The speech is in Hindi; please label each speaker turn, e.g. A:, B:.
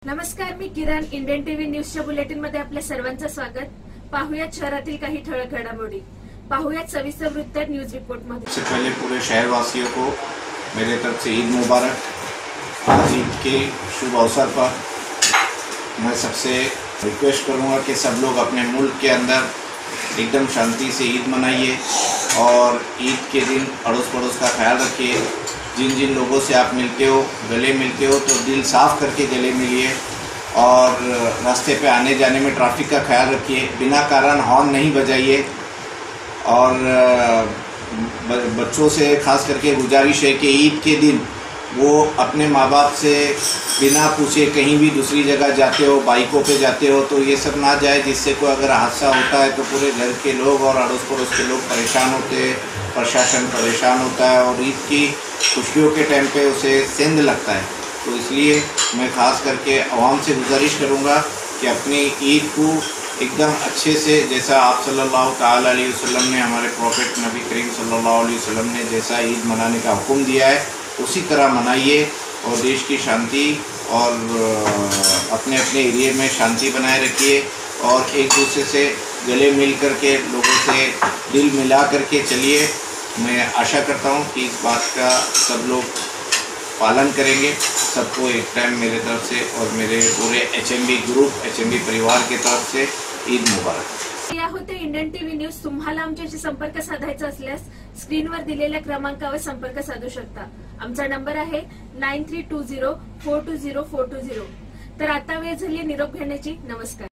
A: नमस्कार, मी किरण. इंडियन टीव्ही न्यूजच्या बुलेटिन मध्ये आपल्या सर्वांचं स्वागत. पाहुयात शहरातील काही ठळक घडामोडी. पाहुयात सविस्तर वृत्त न्यूज रिपोर्ट मध्ये. सबसे
B: पहले पूरे शहरवासियों को मेरे तरफ से ईद मुबारक। आज ईद के शुभ अवसर पर मैं सबसे रिक्वेस्ट करूंगा कि सब लोग अपने मुल्क के अंदर एकदम शांति से ईद मनाइए और ईद के दिन अड़ोस पड़ोस का ख्याल रखिए। जिन जिन लोगों से आप मिलते हो, गले मिलते हो, तो दिल साफ़ करके गले मिलिए और रास्ते पे आने जाने में ट्रैफिक का ख्याल रखिए। बिना कारण हॉर्न नहीं बजाइए और बच्चों से खास करके गुजारिश है कि ईद के दिन वो अपने माँ बाप से बिना पूछे कहीं भी दूसरी जगह जाते हो, बाइकों पे जाते हो, तो ये सब ना जाए, जिससे कोई अगर हादसा होता है तो पूरे घर के लोग और अड़ोस पड़ोस के लोग परेशान होते हैं, प्रशासन परेशान होता है और ईद की खुशियों के टाइम पे उसे सेंध लगता है। तो इसलिए मैं ख़ास करके आवाम से गुजारिश करूँगा कि अपनी ईद को एकदम अच्छे से, जैसा आप सल्लल्लाहु ताला अलैहि वसल्लम ने, हमारे प्रॉफिट नबी करीम सल्लल्लाहु अलैहि वसल्लम ने जैसा ईद मनाने का हुक्म दिया है उसी तरह मनाइए और देश की शांति और अपने अपने एरिए में शांति बनाए रखिए और एक दूसरे से गले मिल करके, लोगों से दिल मिला करके चलिए। मैं आशा करता हूँ कि इस बात का सब लोग पालन करेंगे। सबको एक टाइम मेरे तरफ से और मेरे पूरे HMB ग्रुप, HMB परिवार के तरफ से ईद मुबारक।
A: या होते इंडियन टीव्ही न्यूज. तुम्हाला आमच्याशी संपर्क साधायचा असल्यास स्क्रीनवर दिलेल्या क्रमांकावर संपर्क साधू शकता. आमचा नंबर आहे 9320420420. तर आता वेळ झाली निरोप घेण्याची. नमस्कार.